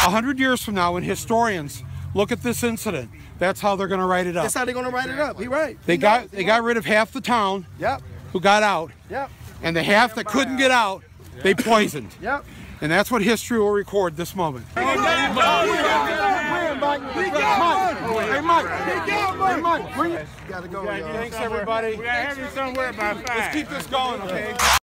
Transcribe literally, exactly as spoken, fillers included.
A hundred years from now, when historians look at this incident, that's how they're going to write it up. That's how they're going to write it up. He right. They he got knows. they got rid of half the town. Yep. Who got out. Yep. And the half that couldn't get out, they poisoned. Yep. And that's what history will record this moment. Hey, Mike. Hey, Mike. Hey, Mike. Bring it. Gotta go. Thanks, everybody. We gotta have you somewhere by five. Let's keep this going, okay?